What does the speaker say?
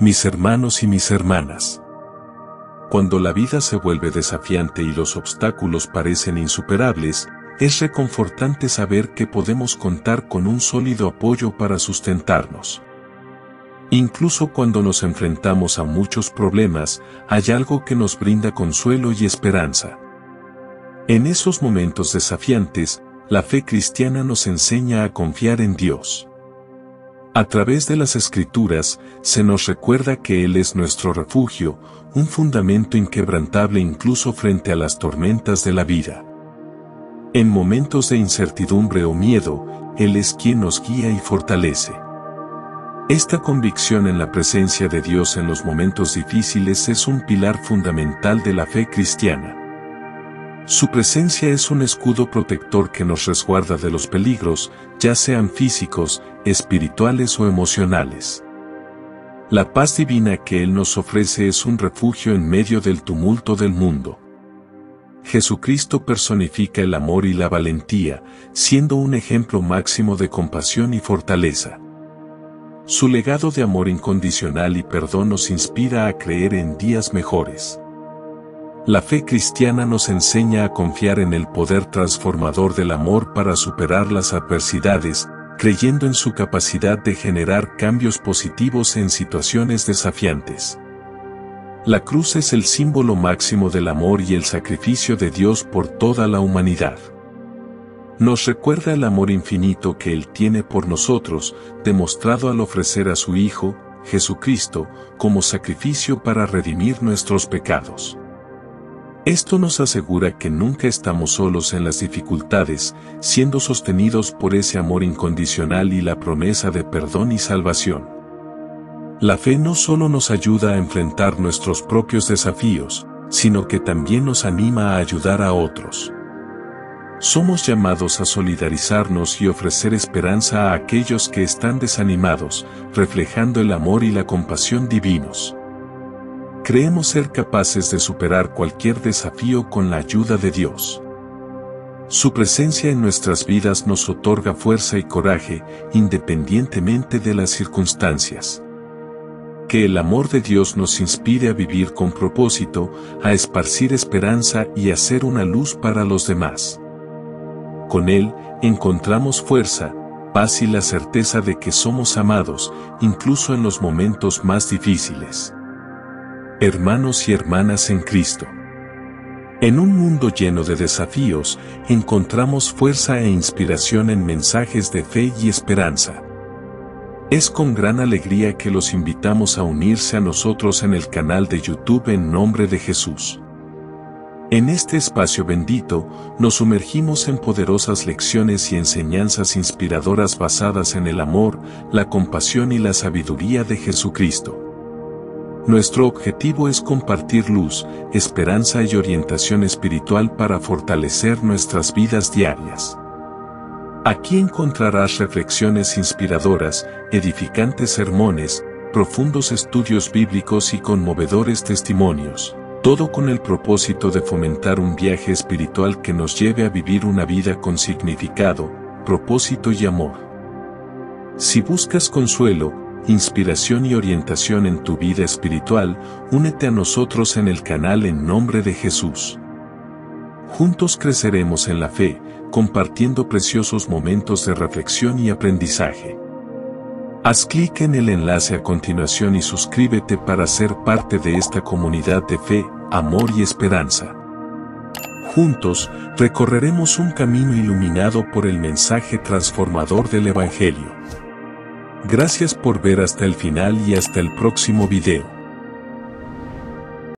Mis hermanos y mis hermanas. Cuando la vida se vuelve desafiante y los obstáculos parecen insuperables, es reconfortante saber que podemos contar con un sólido apoyo para sustentarnos. Incluso cuando nos enfrentamos a muchos problemas, hay algo que nos brinda consuelo y esperanza. En esos momentos desafiantes, la fe cristiana nos enseña a confiar en Dios. A través de las Escrituras, se nos recuerda que Él es nuestro refugio, un fundamento inquebrantable incluso frente a las tormentas de la vida. En momentos de incertidumbre o miedo, Él es quien nos guía y fortalece. Esta convicción en la presencia de Dios en los momentos difíciles es un pilar fundamental de la fe cristiana. Su presencia es un escudo protector que nos resguarda de los peligros, ya sean físicos, espirituales o emocionales. La paz divina que Él nos ofrece es un refugio en medio del tumulto del mundo. Jesucristo personifica el amor y la valentía, siendo un ejemplo máximo de compasión y fortaleza. Su legado de amor incondicional y perdón nos inspira a creer en días mejores. La fe cristiana nos enseña a confiar en el poder transformador del amor para superar las adversidades, creyendo en su capacidad de generar cambios positivos en situaciones desafiantes. La cruz es el símbolo máximo del amor y el sacrificio de Dios por toda la humanidad. Nos recuerda el amor infinito que Él tiene por nosotros, demostrado al ofrecer a su Hijo, Jesucristo, como sacrificio para redimir nuestros pecados. Esto nos asegura que nunca estamos solos en las dificultades, siendo sostenidos por ese amor incondicional y la promesa de perdón y salvación. La fe no solo nos ayuda a enfrentar nuestros propios desafíos, sino que también nos anima a ayudar a otros. Somos llamados a solidarizarnos y ofrecer esperanza a aquellos que están desanimados, reflejando el amor y la compasión divinos. Creemos ser capaces de superar cualquier desafío con la ayuda de Dios. Su presencia en nuestras vidas nos otorga fuerza y coraje, independientemente de las circunstancias. Que el amor de Dios nos inspire a vivir con propósito, a esparcir esperanza y a ser una luz para los demás. Con Él, encontramos fuerza, paz y la certeza de que somos amados, incluso en los momentos más difíciles. Hermanos y hermanas en Cristo. En un mundo lleno de desafíos, encontramos fuerza e inspiración en mensajes de fe y esperanza. Es con gran alegría que los invitamos a unirse a nosotros en el canal de YouTube En Nombre de Jesús. En este espacio bendito, nos sumergimos en poderosas lecciones y enseñanzas inspiradoras basadas en el amor, la compasión y la sabiduría de Jesucristo. Nuestro objetivo es compartir luz, esperanza y orientación espiritual para fortalecer nuestras vidas diarias. Aquí encontrarás reflexiones inspiradoras, edificantes sermones, profundos estudios bíblicos y conmovedores testimonios. Todo con el propósito de fomentar un viaje espiritual que nos lleve a vivir una vida con significado, propósito y amor. Si buscas consuelo, inspiración y orientación en tu vida espiritual, únete a nosotros en el canal En Nombre de Jesús. Juntos creceremos en la fe, compartiendo preciosos momentos de reflexión y aprendizaje. Haz clic en el enlace a continuación y suscríbete para ser parte de esta comunidad de fe, amor y esperanza. Juntos, recorreremos un camino iluminado por el mensaje transformador del Evangelio. Gracias por ver hasta el final y hasta el próximo video.